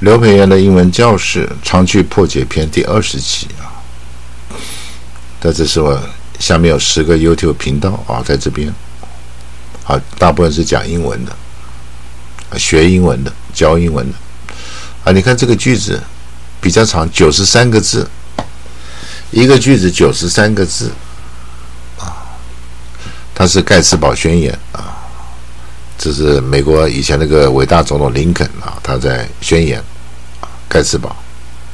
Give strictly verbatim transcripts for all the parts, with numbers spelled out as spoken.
刘培元的英文教室长句破解篇第二十集啊。那这是我下面有十个 YouTube 频道啊，在这边啊，大部分是讲英文的，啊、学英文的，教英文的啊。你看这个句子比较长，九十三个字，一个句子九十三个字啊。它是盖茨堡宣言啊，这是美国以前那个伟大总统林肯啊，他在宣言。盖茨堡，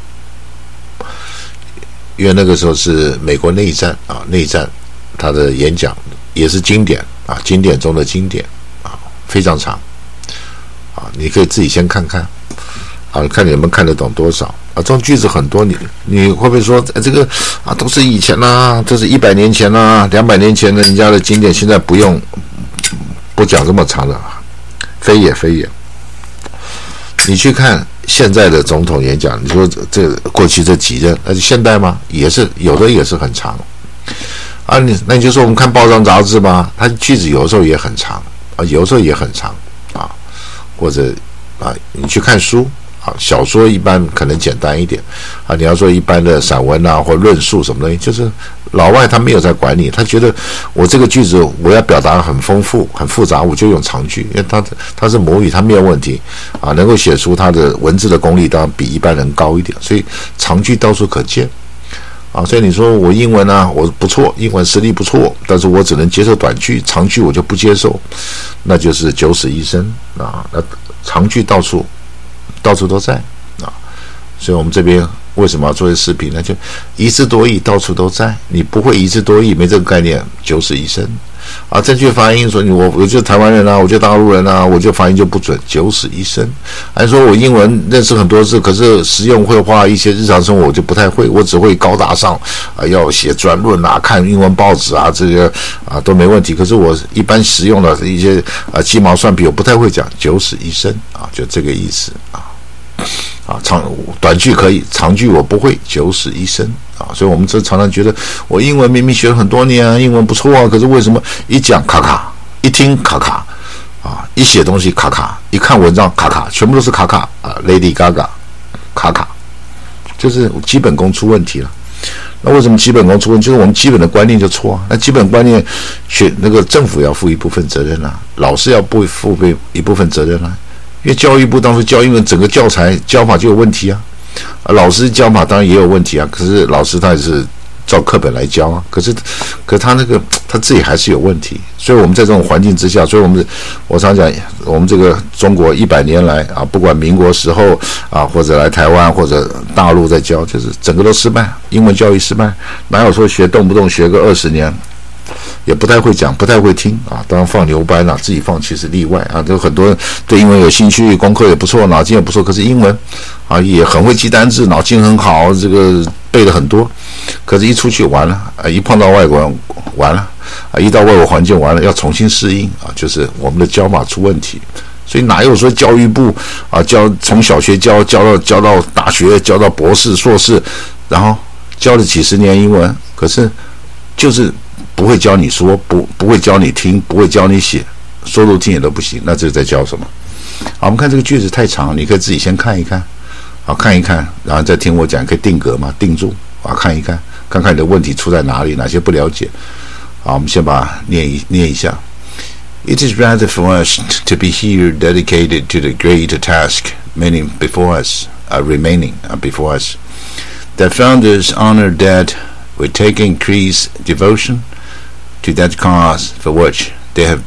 因为那个时候是美国内战啊，内战他的演讲也是经典啊，经典中的经典啊，非常长啊，你可以自己先看看啊，看你们看得懂多少啊。这种句子很多，你你会不会说、哎、这个啊都是以前啦、啊，这是一百年前啦、啊，两百年前的人家的经典，现在不用不讲这么长的，非也非也。你去看现在的总统演讲，你说这过去这几任，那是现代吗？也是有的，也是很长啊。你那你就说我们看报章杂志吧，它句子有的时候也很长啊，有的时候也很长啊，或者啊，你去看书啊，小说一般可能简单一点啊。你要说一般的散文啊或论述什么东西，就是老外他没有在管你，他觉得我这个句子我要表达很丰富很复杂，我就用长句，因为他他是母语，他没有问题啊，能够写出他的文字的功力当然比一般人高一点，所以长句到处可见啊。所以你说我英文啊，我不错，英文实力不错，但是我只能接受短句，长句我就不接受，那就是九死一生啊。那长句到处到处都在啊，所以我们这边为什么要做些视频呢？就一字多义到处都在，你不会一字多义，没这个概念，九死一生啊。正确发音说你我我就台湾人啊，我就大陆人啊，我就发音就不准，九死一生。还说我英文认识很多字，可是实用绘画一些日常生活我就不太会，我只会高大上啊，要写专论啊，看英文报纸啊，这个啊都没问题。可是我一般实用的一些啊鸡毛蒜皮我不太会讲，九死一生啊，就这个意思啊。啊，长短句可以，长句我不会，九死一生啊！所以我们这常常觉得，我英文明明学了很多年啊，英文不错啊，可是为什么一讲卡卡，一听卡卡，啊，一写东西卡卡，一看文章卡卡，全部都是卡卡啊 ，Lady Gaga， 卡卡，就是基本功出问题了。那为什么基本功出问题？就是我们基本的观念就错啊。那基本观念，学那个政府要负一部分责任啊，老师要不负一部分责任啊。因为教育部当初教英文整个教材教法就有问题啊，啊老师教法当然也有问题啊，可是老师他也是照课本来教啊，可是可是他那个他自己还是有问题，所以我们在这种环境之下，所以我们我常讲，我们这个中国一百年来啊，不管民国时候啊，或者来台湾或者大陆在教，就是整个都失败，英文教育失败，哪有说学动不动学个二十年？也不太会讲，不太会听啊。当然放牛班啊，自己放其实例外啊。有很多人对英文有兴趣，功课也不错，脑筋也不错，可是英文啊也很会记单字，脑筋很好，这个背了很多。可是，一出去完了啊，一碰到外国人完了啊，一到外国环境完了，要重新适应啊，就是我们的教法出问题。所以哪有说教育部啊教从小学教教到教到大学，教到博士、硕士，然后教了几十年英文，可是就是不会教你说，不不会教你听，不会教你写，说都听也都不行，那这在教什么？好，我们看这个句子太长，你可以自己先看一看，好看一看，然后再听我讲，可以定格嘛，定住啊，看一看，看看你的问题出在哪里，哪些不了解。好，我们先把它念一念一下。It is rather for us to be here dedicated to the great task, meaning before us, uh, remaining uh, before us. The founders honor that we take increased devotion to that cause for which they have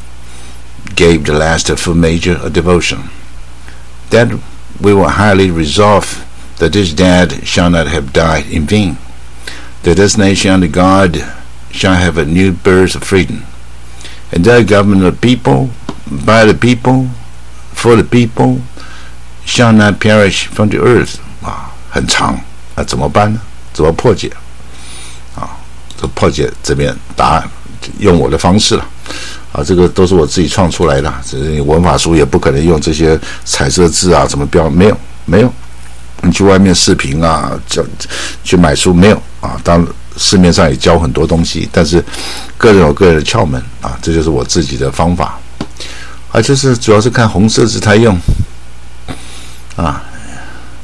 gave the last full measure of devotion, that we will highly resolve that this dead shall not have died in vain, that this nation under God shall have a new birth of freedom, and that government of the people, by the people, for the people, shall not perish from the earth. 啊，很长啊，怎么办呢？怎么破解？啊，这破解这边答案。用我的方式了，啊，这个都是我自己创出来的，这文法书也不可能用这些彩色字啊，怎么标？没有，没有。你去外面视频啊，教去买书没有啊？当然市面上也教很多东西，但是个人有个人的窍门啊，这就是我自己的方法。啊，就是主要是看红色字太用啊，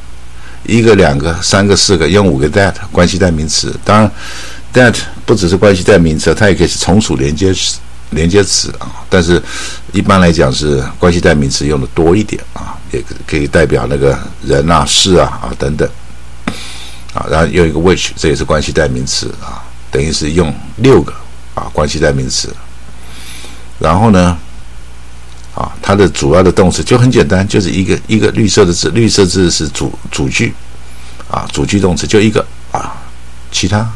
一个、两个、三个、四个，用五个 that 关系代名词。当然 ，that 不只是关系代名词，它也可以是从属连接词。连接词啊，但是一般来讲是关系代名词用的多一点啊，也可以代表那个人啊、事啊啊等等啊，然后用一个 which， 这也是关系代名词啊，等于是用六个啊关系代名词。然后呢，啊，它的主要的动词就很简单，就是一个一个绿色的字，绿色字是主主句啊，主句动词就一个啊，其他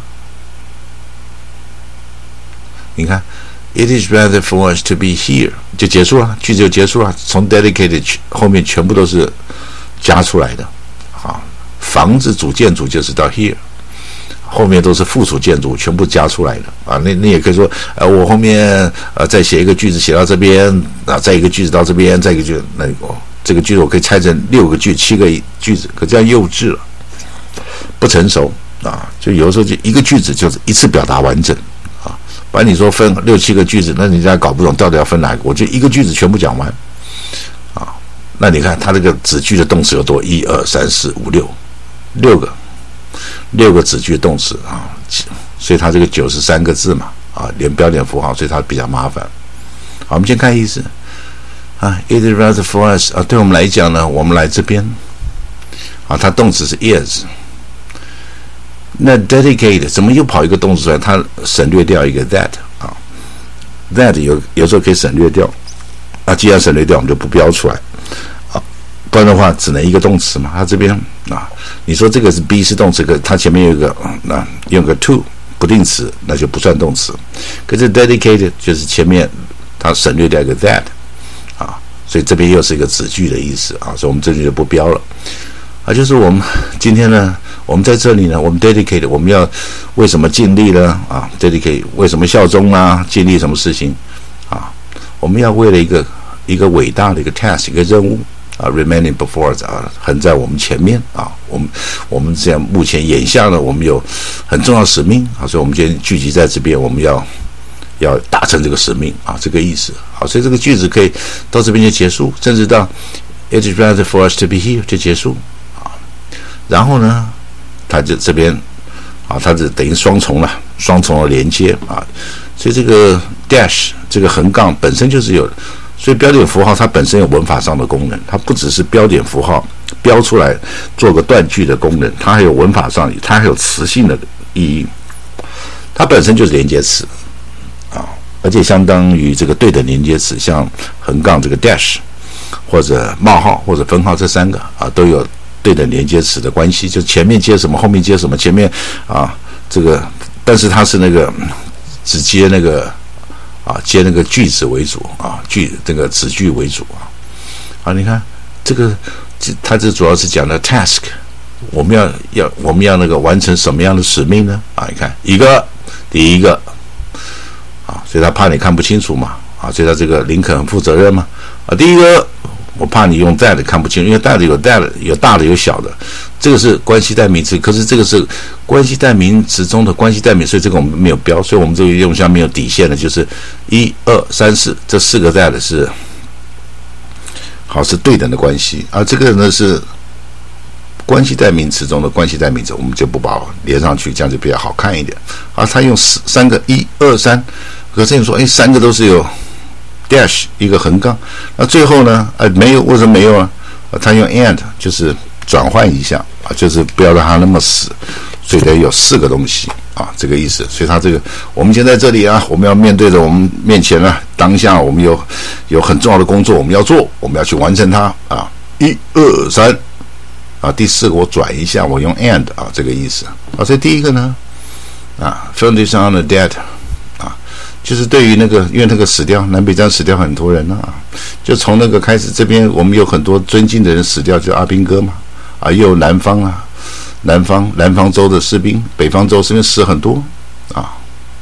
你看。It is rather for us to be here 就结束了，句子就结束了。从 dedicated 后面全部都是加出来的。啊，房子主建筑就是到 here， 后面都是附属建筑，全部加出来的。啊，那那也可以说，呃，我后面呃再写一个句子写到这边，啊，再一个句子到这边，再一个句子，那哦，这个句子我可以拆成六个句，七个句子，可这样幼稚了，不成熟啊。就有的时候就一个句子就是一次表达完整。把你说分六七个句子，那人家搞不懂到底要分哪个，我就一个句子全部讲完啊。那你看它这个子句的动词有多？一二三四五六，六个，六个子句动词啊，所以它这个九十三个字嘛啊，连标点符号，所以它比较麻烦。好，我们先看意思啊 ，It is rather for us 啊，对我们来讲呢，我们来这边啊，它动词是 is。那 dedicate 怎么又跑一个动词出来？它省略掉一个 that 啊 ，that 有有时候可以省略掉啊。既然省略掉，我们就不标出来啊，不然的话只能一个动词嘛。它这边啊，你说这个是 be 是动词，可它前面有一个那、啊、用个 to 不定词，那就不算动词。可是 dedicate 就是前面它省略掉一个 that 啊，所以这边又是一个子句的意思啊，所以我们这里就不标了啊。就是我们今天呢。我们在这里呢，我们 dedicate 我们要为什么尽力呢？啊 ，dedicate 为什么效忠啊？尽力什么事情啊？我们要为了一个一个伟大的一个 task 一个任务啊 ，remaining before us 啊，横在我们前面啊。我们我们这样目前眼下呢，我们有很重要的使命啊，所以我们今天聚集在这边，我们要要达成这个使命啊，这个意思。好，所以这个句子可以到这边就结束，甚至到 It is rather for us to be here 就结束啊。然后呢？它就这边啊，它是等于双重了，双重的连接啊，所以这个 dash 这个横杠本身就是有，所以标点符号它本身有文法上的功能，它不只是标点符号标出来做个断句的功能，它还有文法上，它还有词性的意义，它本身就是连接词啊，而且相当于这个对等连接词，像横杠这个 dash 或者冒号或者分号这三个啊都有。对等连接词的关系，就前面接什么，后面接什么，前面啊这个，但是它是那个只接那个啊接那个句子为主啊句这个子句为主啊啊你看这个它这主要是讲的 task， 我们要要我们要那个完成什么样的使命呢？啊你看一个第一个啊，所以他怕你看不清楚嘛啊，所以他这个林肯很负责任嘛啊第一个。我怕你用 that 看不清，因为 that 有 that 有大的有小的，这个是关系代名词，可是这个是关系代名词中的关系代名词，所以这个我们没有标，所以我们这个用下没有底线的，就是一二三四这四个 that 是好是对等的关系，而这个呢是关系代名词中的关系代名词，我们就不把连上去，这样就比较好看一点。而他用三个一二三，可是你说哎三个都是有。dash 一个横杠，那最后呢？呃，没有，为什么没有啊？他用 and 就是转换一下啊，就是不要让它那么死，所以得有四个东西啊，这个意思。所以他这个，我们现在这里啊，我们要面对着我们面前啊，当下我们有有很重要的工作我们要做，我们要去完成它啊，一二三啊，第四个我转一下，我用 and 啊，这个意思啊。所以第一个呢，啊 ，foundation on the dead。就是对于那个，因为那个死掉，南北战死掉很多人了啊，就从那个开始，这边我们有很多尊敬的人死掉，就阿兵哥嘛，啊，又有南方啊，南方南方州的士兵，北方州士兵死很多啊，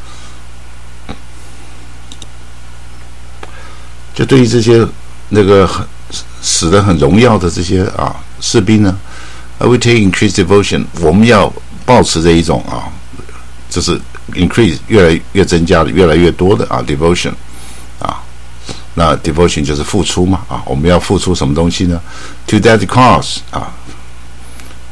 就对于这些那个很死得很荣耀的这些啊士兵呢 ，I will take increased devotion， 我们要抱持这一种啊，就是。increase 越来越增加的越来越多的啊 devotion 啊，那 devotion 就是付出嘛啊，我们要付出什么东西呢 ？To that cause 啊，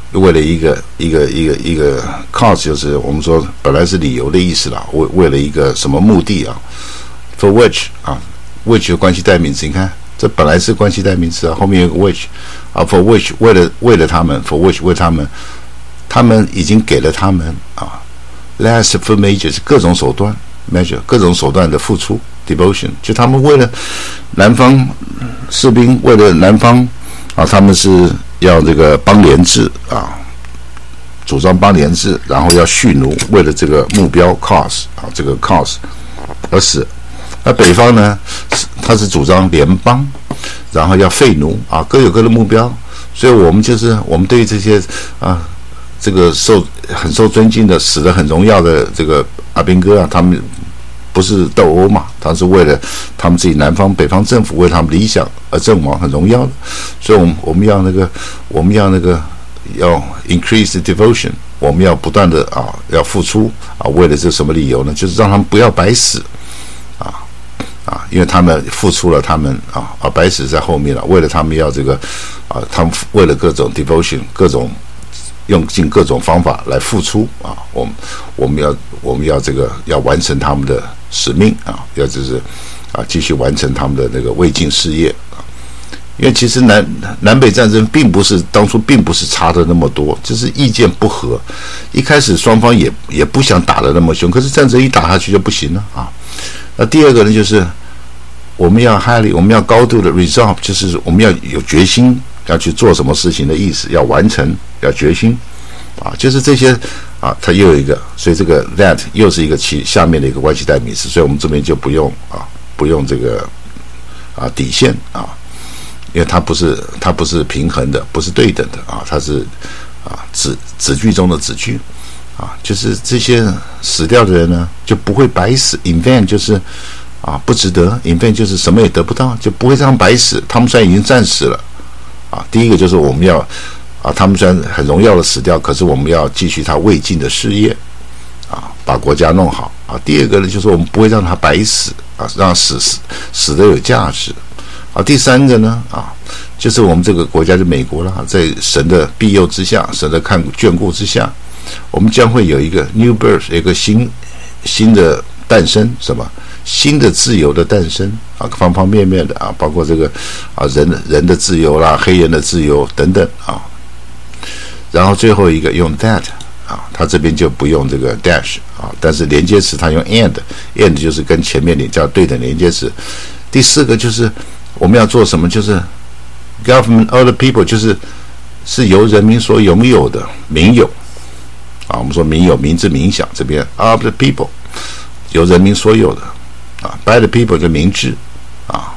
为了一个一个一个一个 cause， 就是我们说本来是理由的意思啦，为为了一个什么目的啊 ？For which 啊 ，which 的关系代名词，你看这本来是关系代名词啊，后面有个 which 啊 ，for which 为了为了他们 ，for which 为他们，他们已经给了他们啊 ，last for measures 各种手段 measure 各种手段的付出 devotion， 就他们为了南方士兵，为了南方啊，他们是要这个邦联制啊，主张邦联制，然后要蓄奴，为了这个目标 cause 啊，这个 cause 而死。那北方呢，他是主张联邦，然后要废奴啊，各有各的目标。所以我们就是我们对于这些啊，这个受很受尊敬的、死得很荣耀的这个阿兵哥啊，他们不是斗殴嘛，他是为了他们自己南方北方政府为他们理想而阵亡，很荣耀的。所以我们我们要那个我们要那个要 increase the devotion， 我们要不断的啊要付出啊，为了这什么理由呢？就是让他们不要白死啊啊，因为他们付出了，他们啊啊白死在后面了，为了他们要这个啊，他们为了各种 devotion， 各种用尽各种方法来付出啊，我们我们要我们要这个要完成他们的使命啊，要就是啊继续完成他们的那个未尽事业啊。因为其实南南北战争并不是当初并不是差的那么多，就是意见不合，一开始双方也也不想打得那么凶，可是战争一打下去就不行了啊。那第二个呢，就是我们要 highly 我们要高度的 resolve， 就是我们要有决心要去做什么事情的意思，要完成，要决心啊，就是这些啊，它又有一个，所以这个 that 又是一个其下面的一个关系代名词，所以我们这边就不用啊，不用这个啊底线啊，因为它不是它不是平衡的，不是对等的啊，它是啊子子句中的子句啊，就是这些死掉的人呢就不会白死 ，in vain 就是啊不值得 ，in vain 就是什么也得不到，就不会这样白死。他们虽然已经战死了啊，第一个就是我们要。啊，他们虽然很荣耀的死掉，可是我们要继续他未尽的事业，啊，把国家弄好啊。第二个呢，就是我们不会让他白死啊，让死死死的有价值啊。第三个呢，啊，就是我们这个国家就美国了，在神的庇佑之下，神的看眷顾之下，我们将会有一个 new birth， 有一个新新的诞生，什么新的自由的诞生啊，方方面面的啊，包括这个啊人人的自由啦，黑人的自由等等啊。然后最后一个用 that 啊，它这边就不用这个 dash 啊，但是连接词它用 and，and 就是跟前面连叫对等连接词。第四个就是我们要做什么，就是 government of the people， 就是是由人民所拥有的民有啊，我们说民有民治民享，这边 of the people 由人民所有的啊 ，by the people 就民治啊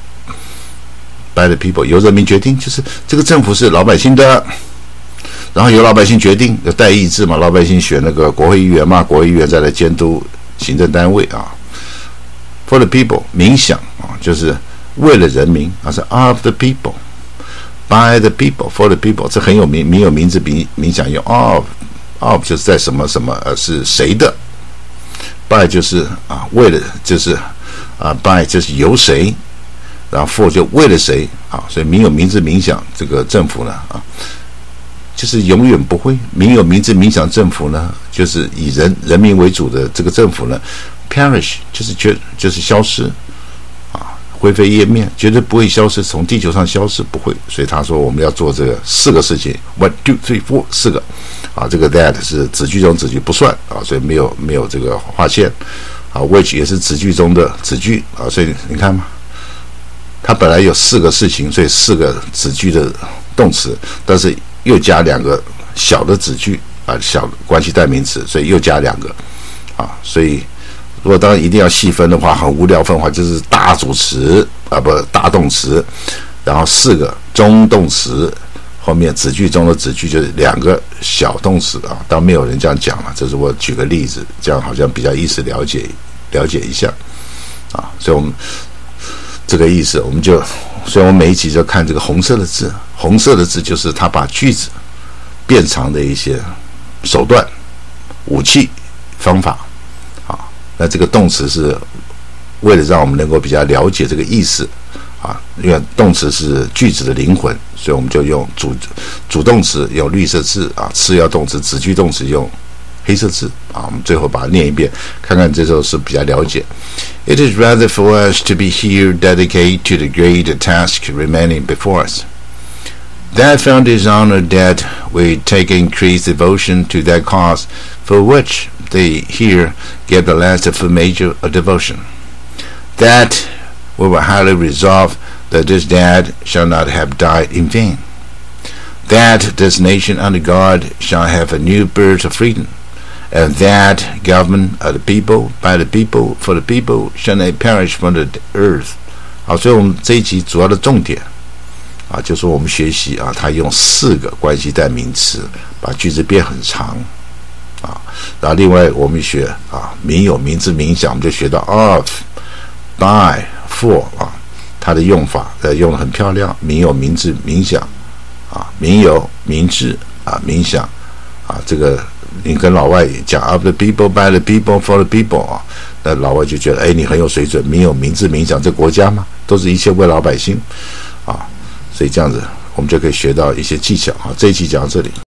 ，by the people 由人民决定，就是这个政府是老百姓的。然后由老百姓决定，有代议制嘛，老百姓选那个国会议员嘛，国会议员再来监督行政单位啊。For the people， 民享啊，就是为了人民啊，是 of the people，by the people，for the people， 这很有名，民有名字民民享用 of of 就是在什么什么呃是谁的 ，by 就是啊为了就是啊 by 就是由谁，然后 for 就为了谁啊，所以民有名字民享这个政府呢啊。就是永远不会，民有民治民享政府呢，就是以人人民为主的这个政府呢 ，perish 就是绝就是消失，啊，灰飞烟灭，绝对不会消失，从地球上消失不会。所以他说我们要做这个四个事情 ，one two three four 四个，啊，这个 that 是子句中子句不算啊，所以没有没有这个划线，啊 ，which 也是子句中的子句啊，所以你看嘛，它本来有四个事情，所以四个子句的动词，但是又加两个小的子句啊，小关系代名词，所以又加两个啊，所以如果当然一定要细分的话，很无聊分的话，就是大主词啊，不大动词，然后四个中动词，后面子句中的子句就是两个小动词啊，当然没有人这样讲了，这是我举个例子，这样好像比较意思了解了解一下啊，所以我们这个意思我们就。所以我们每一集就看这个红色的字，红色的字就是他把句子变长的一些手段、武器、方法啊。那这个动词是为了让我们能够比较了解这个意思啊，因为动词是句子的灵魂，所以我们就用主主动词用绿色字啊，次要动词子句动词用黑色字啊。我们最后把它念一遍，看看这首是比较了解。It is rather for us to be here dedicated to the great task remaining before us. That found is honored that we take increased devotion to that cause for which they here give the last affirmation of devotion. That we will highly resolve that this dead shall not have died in vain. That this nation under God shall have a new birth of freedom, and that government of the people, by the people, for the people shall not perish from the earth. 好，所以我们这一集主要的重点啊，就是我们学习啊，它用四个关系代名词把句子变很长啊。然后另外我们学啊，名有名字名想，我们就学到 of、by、for 啊，它的用法呃用得很漂亮。名有名字名想啊，名有名字啊，名想啊，这个你跟老外讲 of the people, by the people, for the people 啊，那老外就觉得哎，你很有水准。名有名字名想，这国家嘛，都是一切为老百姓啊。所以这样子，我们就可以学到一些技巧啊。这一期讲到这里。